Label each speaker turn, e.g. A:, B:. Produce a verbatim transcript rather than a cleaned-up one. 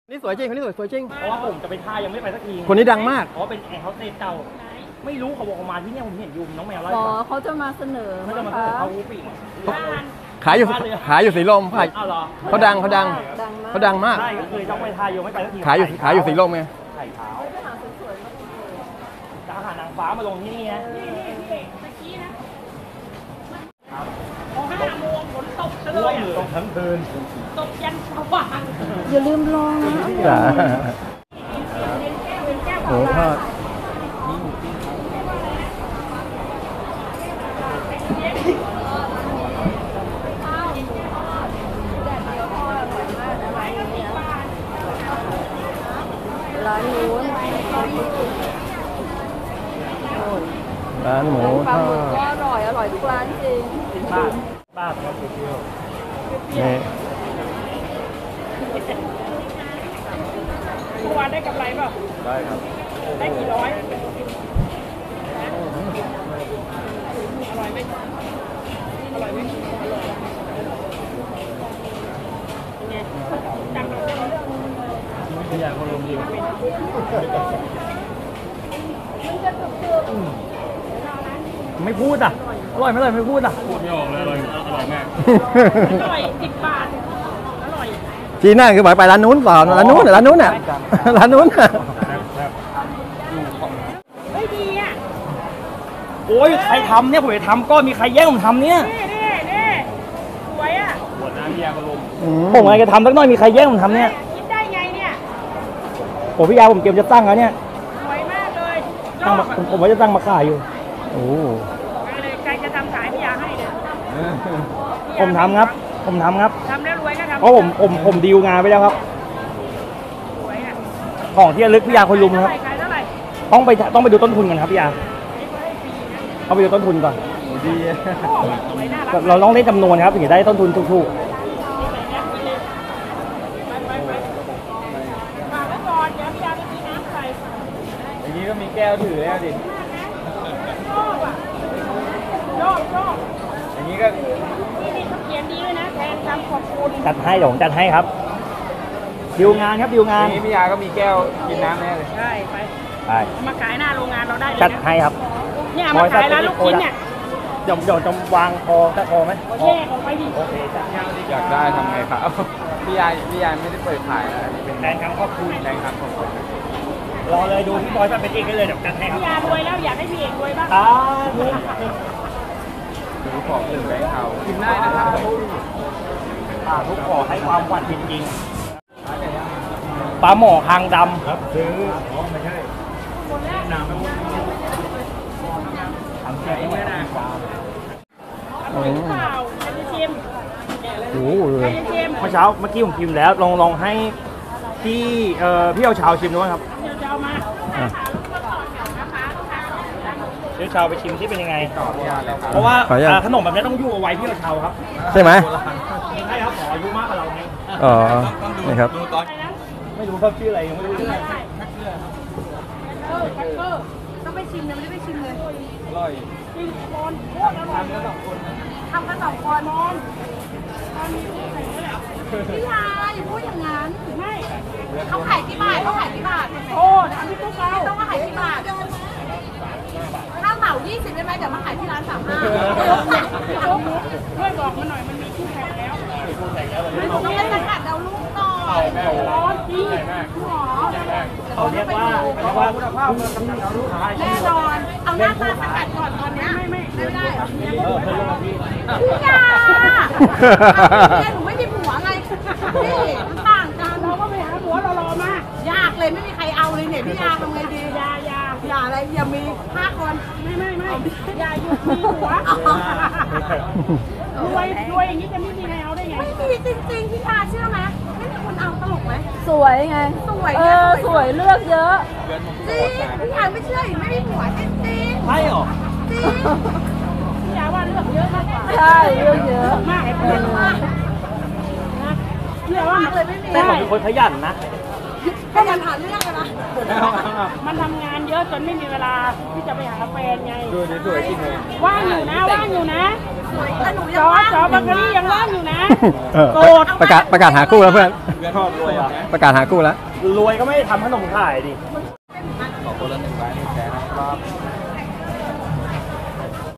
A: นี่สวยจริงคนนี้สวยสวยจริง
B: เพราะว่าผมจะไปท่ายังไม่ไปสักที
A: คนนี้ดังมาก
B: เพราะเป็นแอร์เฮาส์เตสเก่าไม่รู้เขาบอกเขามาที่เนี่ยผมเห็นยูมน้องแมวไล่
C: อ๋อเขาจะมาเสนอ
B: เขาจะมาเสนอเขาวูปี
A: ขายอยู่ขายอยู่สีลมขาย
B: อ้าวเหรอ
A: เขาดังเขาดัง
C: ดังมาก
A: เขาดังมาก
B: ใช่ก็คือต้องไปท่ายังไม่ไปสักที
A: ขายอยู่ขายอยู่สีลมไง
B: ไข่ขาว
C: ไปหาสวยๆมา
B: จะหานางฟ้ามาลงที่นี่นะนี่นี่นี่ตะกี้นะพอห้าโมงฝนตกเลยตกทั้งคืนตกยันสว่าง
C: อย่าลืมลองนะ
A: จ้าหมูทอด
C: ร้านนู้น
A: ร้านหมูทอด
C: ก็อร่อยอร่อยทุกร้านจริง
B: บ้าบ้าทอดเปรี้ยว
A: นี่
B: เมื่อวานได้กำไรเปล่าได้ครับได้กี่ร้อยอร่อยไหมอร่อยไหมอร่อยเป็นไงจังเลยพี่ยาคนลมดีไม่พูดอ่ะอร่อยไม่อร่อยไม่พูดอ่ะพูดไม่ออกเลยอร่อยอร่อยมากอร่อยสิบบาทอร่อย
A: จีน่าคือไปร้านนู้นก่อนร้านนู้นร้านนู้นน่ะร้านนู้น
B: เฮ้ยดีอ่ะโอ้ยใครทำเนี่ยผมจะทำก็มีใครแย่งผมทำเนี่ยนี่นี่นี่สวยอ่ะหมดน้ำยาบำรุงผมอะไรจะทำสักหน่อยมีใครแย่งผมทำเนี่ยคิดได้ไงเนี่ยโอ้พี่ยาผมเตรียมจะตั้งแล้วเนี่ยสวยมากเลยตั้งผมผมว่าจะตั้งมาขายอยู่
A: โอ้
D: ใครจะทำขายพี่ยาให้เลย
B: ผมทำครับผมทำครับ
D: ทำแล้วรวยก็ทำ
B: เพราะผมผมผมดีลงานไปแล้วครับ
D: รวยอ่ะ
B: ของที่ระลึกพี่ยาคนลุมครับ
D: ขายเท่าไหร่
B: ต้องไปต้องไปดูต้นทุนกันครับพี่ยาต้องไปดูต้นทุนก่อนดีเราต้องเล่นจำนวนครับถึงจะได้ต้นทุนถูกๆอย่างนี้ก็มีแก้วถือแล้วดิ
D: ชอบอ่ะชอบชอบ
B: อย่างนี้ก็
D: นี่นี่เขาเขียนดีด้วยนะแทนคำขอบคุณ
B: จัดให้เดี๋ยวผมจัดให้ครับดิวงานครับดิวงาน
E: นี้พี่ยาก็มีแก้วกินน้ำแน่เลย
D: ใช่ไป
B: ไป
D: มาขายหน้าโรงงานเราได้เลย
B: จัดให้ครับ
D: เนี่ยมาขายร้านลูกชิ้นเนี่ย
B: เดี๋ยวเดี๋ยวจะวางคอจะคอไหม
D: แยกออกไปดิ
B: โอเคจ้ะ
E: อยากได้ทำไงครับพี่ยาพี่ยาไม่ได้เปิดขายนะ
B: เป็นแทนคำขอบคุณ
E: แทนคำขอบคุณ
B: รอเลยดูพี่บอยจะเป็นเองได้เลยเดี๋ยวจัดให้ครับ
D: พี่ยารวยแล้วอยากให้พี่เอกรวยบ้าง
B: อ่า
E: ดูของหนึ่งแบงค์เขากินได้นะครับ
B: อ่าทุกขอให้ความหวานจริงๆปลาหมอคางดำครับซื้อไม่ใช่น้ำทำแค่ไม่ได้
D: อร่อยหรือเปล่าใครจะชิม
A: โอ้โห
D: ใครจะชิม
B: เมื่อเช้าเมื่อกี้ผมชิมแล้วลองลองให้พี่เอ่อพี่เอาชาวชิมดูครับ
D: เดี๋ยวจะเอามา
B: เดี๋ยวชาวไปชิมที่เป็นยังไง
E: ต่อพี่ยาเลยครับ
B: เพราะว่าขนมแบบนี้ต้องอยู่เอาไว้พี่เอาชาวครับ
A: ใช่ไหม
B: ใช่ครับขออายุมากกว่าเราไง
A: อ๋อนี่ครับ
B: ไม่รู้เขาชื่ออะไรยังไม่รู้ชื่ออะไร
D: ต้องไปชิมนะไม่ได้ไปชิมเลย
E: อร่อย
D: จริงบอลโคตรอร่อยทำกันสองคนบอลพี่ยาอย่าพูดอย่างนั้นไม่เขาขายกี่บาทเขาขายกี่บาทโอ้ทำที่ตุ๊กเราต้องมาขายกี่บาทถ้าเหมายี่สิบได้ไหมเดี๋ยวมาขายที่ร้านสามห้าช่วยบอกมาหน่อยมันมีคู่แข่งแล้วไม่ต้องเล่นตะกัดเอาลูกต่อร้อนจริงหมอ
B: เขาเรียกว่าเรียกว่าคุณภาพมันกำลังเอาลูกค้า
D: แน่นอนเอาหน้าตาสกัดก่อนตอนนี้ไม่ไม่ไม่ได้พี่ยาเนี่ยหนูไม่มีผัวไงพี่มันต่างกันเราก็ไปหาผัวรอๆมายากเลยไม่มีใครเอาเลยเนี่ยพี่ยาทำไงดียายาอย่าอะไรอย่ามีห้าคนไม่ไม่ไม่อย่าหยุดมีผัวรวยรวยอย่างนี้จะไม่มีใครเอาได้ไงไม่มีจริงๆพี่ยาเชื่อไหมไม่มีคนเอาตลกไหม
C: สวยไง
D: สวย
C: เออสวยเลือกเยอะ
D: จริงพี่ยาไม่เชื่อไม่มีผัวจริงจริง
B: ใช่หรอ
D: จริงพี่ยาว่าเลือกเยอะมากกว่า
C: ใช่เลือกเยอะ
D: มากเยอะมากเชื่อว่าเลยไม่มี
B: แต่ผมเป็นคนขยันนะ
D: ขยันหาเรื่องเลยนะมันทำงานเยอะจนไม่มีเวลาที่จะไปหาแฟนไง
E: ดูสวยจริงเลย
D: ว่างอยู่นะว่างอยู่นะสวยแต่หนู
B: จ
D: ยัง
B: อ
D: ว่าง
B: จอบังเกอรี่ยังว่างอยู่นะ
A: เออประกาศประกาศหาคู่แล้วเพื่อน
B: เพื่อนชอบรวยอ่ะ
A: ประกาศหาคู่แล้ว
B: รวยก็ไม่ได้ทำขนมขายดิ
E: ขอบคุณละหนึ่งใบหนึ่งแสนนะครับ